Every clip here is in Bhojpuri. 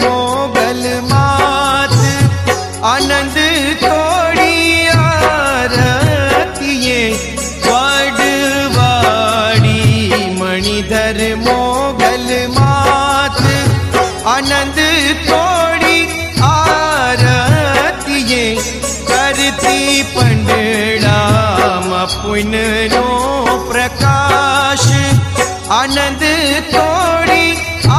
मोगल मात आनंद तोड़ी आरतिये वडवाड़ी मणिधर मोगल मात आनंद तोड़ी आरतिये करती पंडड़ा पुनरो प्रकाश आनंद तोड़ी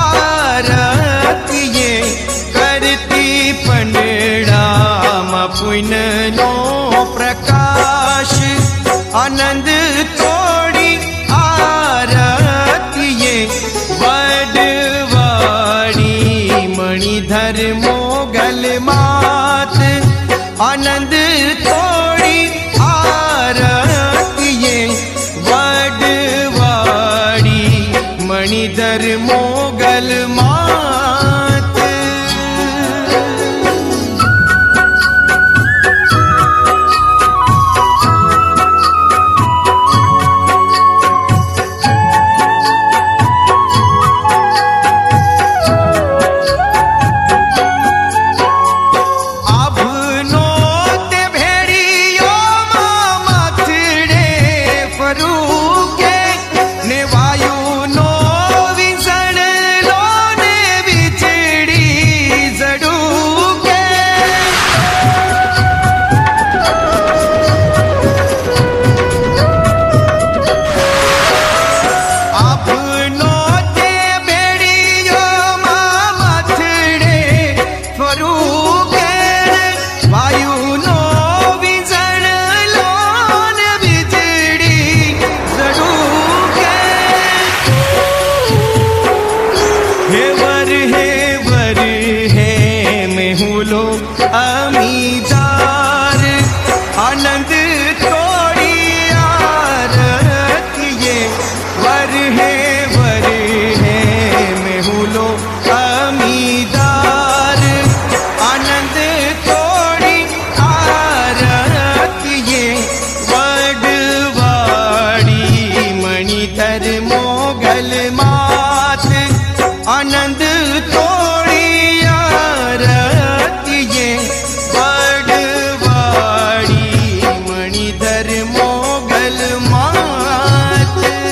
आरतिये करती पंडड़ा पुनरो प्रकाश आनंद तोड़ी आरतिये वडवाड़ी मणिधर मोगल मात आनंद तोड़ी आरतिये वडवाड़ी मणिधर मोगल मात। अमीदार आनंद तोड़ी आरतिये वर है मेहुलो अमीदार आनंद तोड़ी आरतिये वडवाड़ी मणिधर मोगल मात आनंद तोड़ी आरतिये वडवाड़ी मणिधर मोगल मात।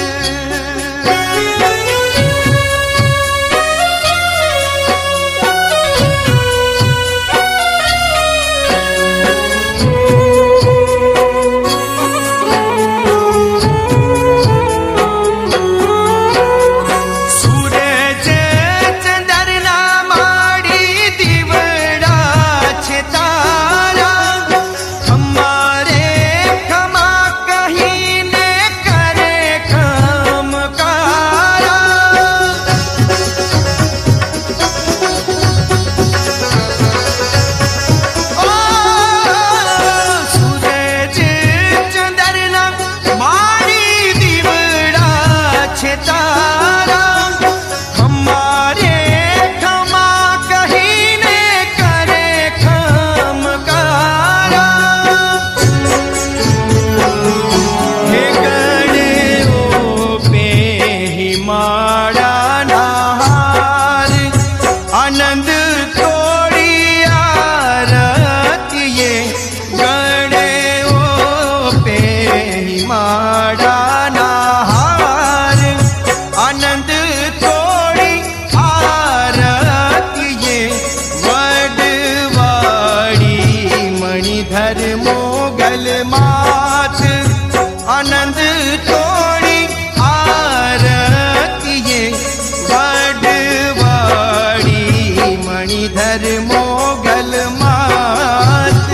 आनंद तोड़ी आरतिये गणे ओ पे माड़ा नहार आनंद तोड़ी आरतिये वडवाड़ी मणिधर मोगल मात आनंद तोड़ी आरतिये वडवाड़ी मणिधर मोगल मात।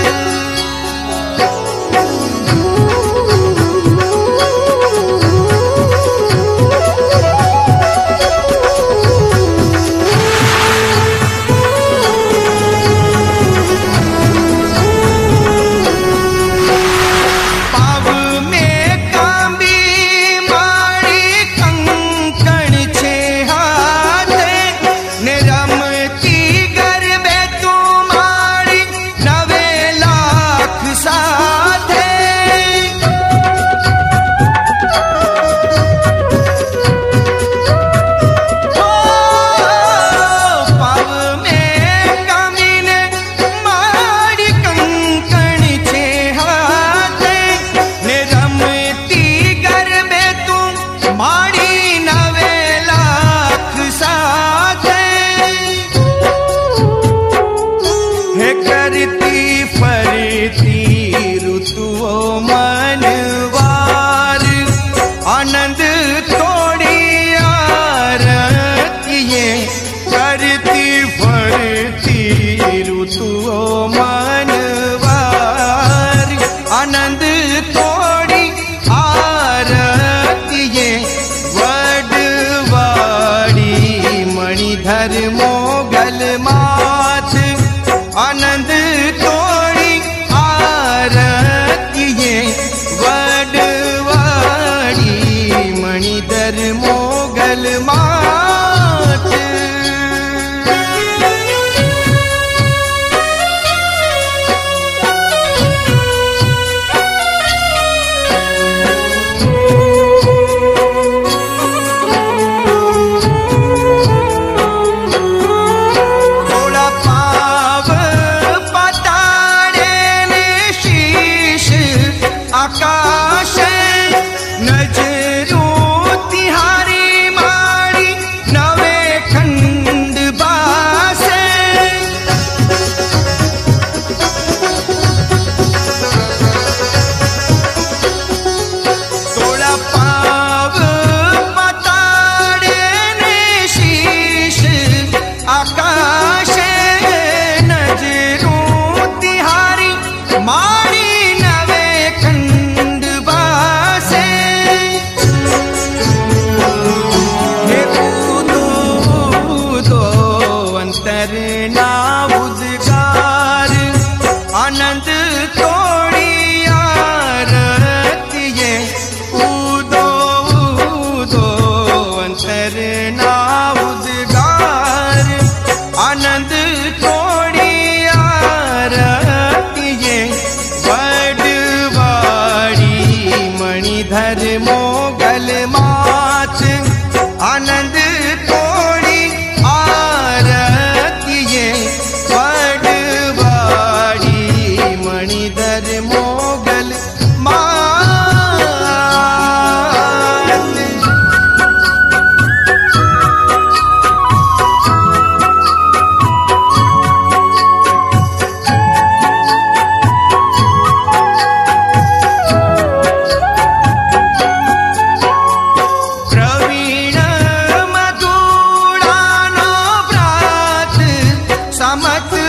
पाव में कांबी माड़ी कंकण छे हाथे ने रमती गरबे तुम्हारी आनंद तोड़ी आरतीये वडवाड़ी मणिधर मोगल मात। आकाश नजरों तिहारी माड़ी नवे खंड बासे। तोड़ा पाव पताड़े ने शीश आकाश नजरों तिहारी माड़ी नवे खंड बासे। हे कूदो कूदो अंतर ना उद्गार आनंद तोड़ी आरतीये कूदो कूदो अंतर ना उद्गार आनंद तोड़ी आरतीये वडवाड़ी मणिधर मोगल मात। आनंद तोड़ी आरतीये वडवाड़ी मणिधर मोगल मात। प्रवीण मधुड़ानो व्रत समत